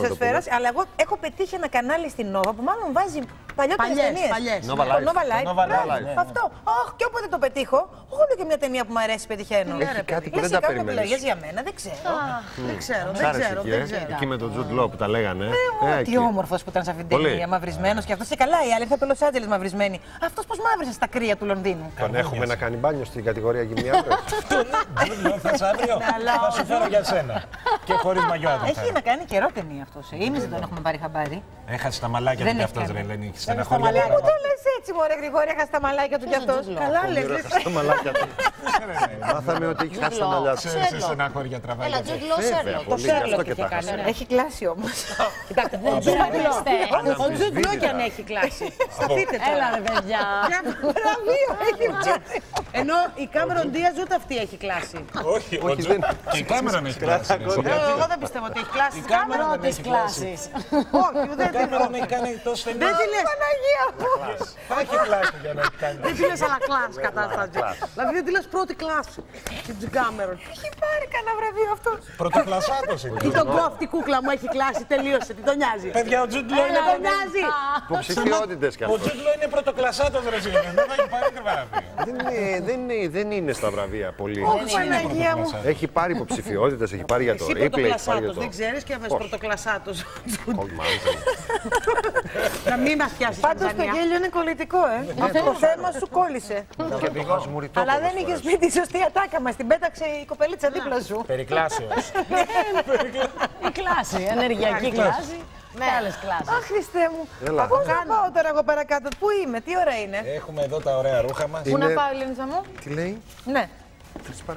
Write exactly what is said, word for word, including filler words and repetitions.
της εσφαίρας, αλλά εγώ έχω πετύχει ένα κανάλι στην Νόβα που μάλλον βάζει παλιότερες ταινίες. Nova Life. Nova Life. Nova Life. Αυτό. Αχ, και όποτε το πετύχω, όλο και μια ταινία που μου αρέσει πετυχαίνω. Έχει κάτι που δεν τα περιμένεις. Επιλογές για μένα, δεν ξέρω. Δεν ξέρω, δεν ξέρω. Εκεί με τον Τζουντ Λό που τα λέγανε. Τι όμορφος που ήταν σε αυτήν την ταινία, μαυρισμένος και αυτός και καλά. Η άλλη θα το Λος Άντζελες μαυρισμένη. Αυτός πώς μαύρισε στα κρύα του Λονδίνου. Τον έχουμε να κάνει μπάνιο στην κατηγορία γυμνιάδες. Θες αύριο, θα σου φέρω για σένα. Και χωρίς μαγιό. Έχει να κάνει καιρό ταινία αυτός. Εμείς δεν τον έχουμε πάρει χαμπάρι. Έχασε τα μαλάκια του κι αυτός, ρε Ελένη. Στεναχωρία. Μου το λες έτσι, μωρέ Γρηγόρη, έχασε τα μαλάκια του κι αυτός. Καλά λες. Έχασε τα μαλάκια του. Μάθαμε ότι έχει χάσει τα μαλλιά του. Σε στεναχώρια τραβάει. Έλα, Τζουντ Λο, Σέρλοκ. Το Σέρλοκ είχε κάνει. Έχει κλάσει όμως. Ο Τζουντ Λο κι αν έχει κλάσει. Σταθείτε τώρα. Έλα ρε παιδιά. Βραβείο έχει βγάλει. Ενώ η Κάμερον Ντίαζ ούτε αυτή έχει κλάσει. Όχι, και η Κάμερον έχει κλάσει. Εγώ δεν πιστεύω ότι έχει κλάσει. Η Κάμερον δεν έχει κλάσει. Όχι, Η δεν Κάμερον έχει κάνει τόσο ταινία. Δεν τη λες. Παναγία μου. Θα έχει κλάσει για να έχει κάνει. Δεν τη λες αλλά κλάς κατάσταση. Δηλαδή δεν τη λες πρώτη κλάση. Την Κάμερον. Έχει πάρει κανένα βραβείο αυτός. Πρωτοκλασσάτος είναι. Τι τον κόφτη κούκλα μου έχει κλάσει, τελείωσε. Τι τον νοιάζει. Παιδιά, ο Τζουντ Λο Έλα, τον νοιάζει. Υποψηφιότητες κι Ο αυτό. Τζουντ Λο είναι πρωτοκλασσάτος, ρε φίλε. Δεν θα έχει πάρει το βραβείο. Δεν είναι- δεν είναι- Δεν είναι στα βραβεία πολύ. Όχι, Παναγία μου. Έχει πάρει υποψηφιότητες, έχει πάρει για το Εσύ Ripley, έχει πάρει για πρωτοκλασσάτος, το. δεν ξέρεις και έβες πρωτοκλασσάτος. Όχι, μάλιστα. Να μην μας πιάσεις Πάντως το Tanzania. γέλιο είναι κολλητικό, ε. Αυτό το θέμα σου κόλλησε. Και οδηγός μου ρητό Αλλά δεν πολλές είχε φορές. πει τη σωστή ατάκα μας. Την πέταξε η κοπελίτσα δίπλα σου. Περικλάσεως. Η κλάση, ενεργειακή κλάση. Με άλλες κλάσεις. Αχ, Χριστέ μου. Έλα. Πού να πάω τώρα εγώ παρακάτω, πού είμαι, τι ώρα είναι. Έχουμε εδώ τα ωραία ρούχα μας. Πού να Είναι- πάω, Ελληνίτσα μου. Τι λέει? Ναι.